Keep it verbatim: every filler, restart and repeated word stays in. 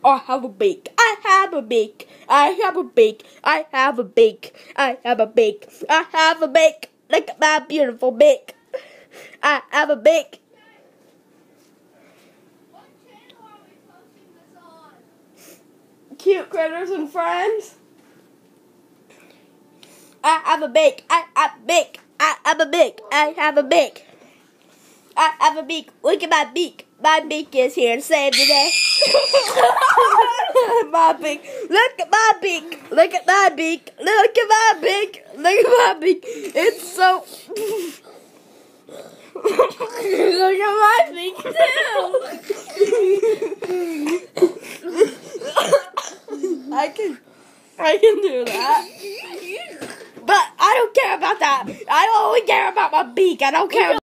I have a beak. I have a beak. I have a beak. I have a beak. I have a beak. I have a beak. Look at my beautiful beak. I have a beak. What channel are we posting this on? Cute Critters and Friends. I have a beak. I have a beak. I have a beak. I have a beak. I have a beak. Look at my beak. My beak is here to save the day. My beak. Look at my beak. Look at my beak. Look at my beak. Look at my beak. It's so. Look at my beak too. I can, I can do that. But I don't care about that. I only care about my beak. I don't care.